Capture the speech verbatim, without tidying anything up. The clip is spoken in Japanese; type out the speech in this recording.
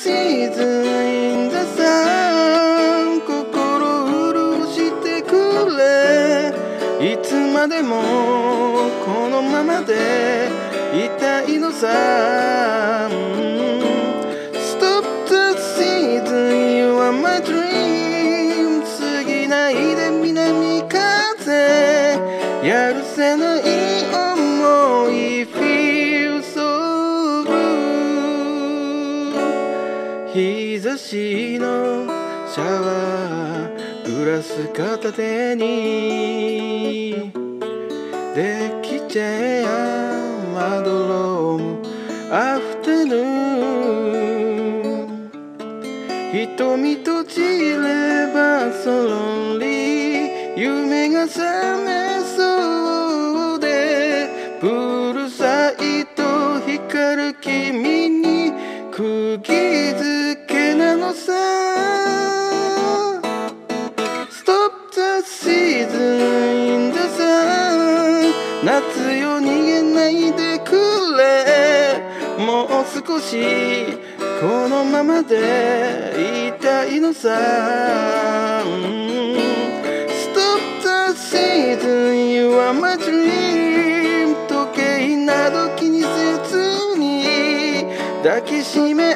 season in the sun 心潤してくれいつまでもこのままでいたいのさ Stop the season you are my dream 過ぎないで南風やるせない想い Feel so blue 日差しのシャワーグラス片手にできちゃえまどろむアフタヌーン瞳閉じればそろり夢が覚めそうでプールサイド光る君に釘付けなのさ Stop the season in the sun 夏よ逃げないでくれもう少しこのままでいたいのさ Stop the season you are my dream 時計など気にせずに抱きしめ